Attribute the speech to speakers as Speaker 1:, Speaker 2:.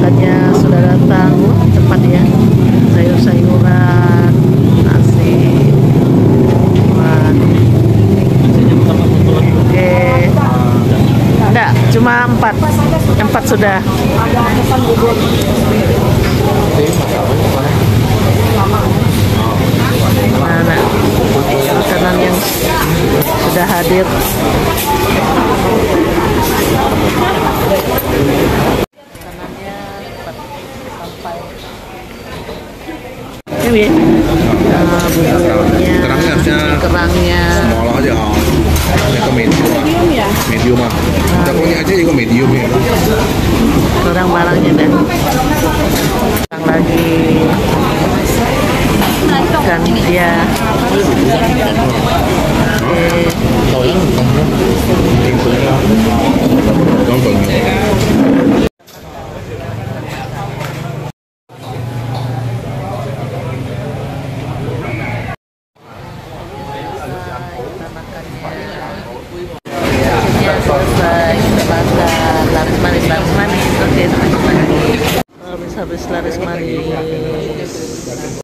Speaker 1: makannya sudah datang. Cepat ya, sayur-sayuran, nasi. Oke, enggak, cuma 4 sudah. Mana makanan yang sudah hadir. Makanannya cepat sampai. Ini bumbunya, kerangnya.
Speaker 2: Small aja, ini ke medium ya? Medium mah. Cakungnya aja juga medium ya.
Speaker 1: Barang-barangnya dan kurang lagi ikan dia. Selesai, kita makan laris manis. Oke, habis laris manis.